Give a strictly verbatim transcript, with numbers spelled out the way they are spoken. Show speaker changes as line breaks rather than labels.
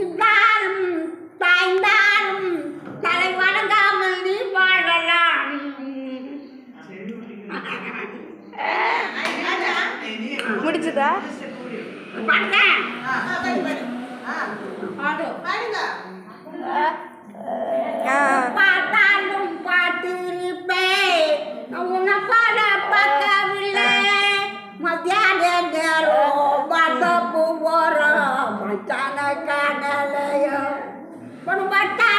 இருந்தாலும் தாய்ந்தாலும் தலை வணங்காமல் நீ வாழலாம்.
முடிச்சுதா?
பாடுறேன். பார்த்தாலும் பார்த்திருப்பேன், உன்னை பாட பார்க்கவில்லை. மத்தியான நேரம் பார்த்த போறோம் மச்சான காணலையோ. பட்டான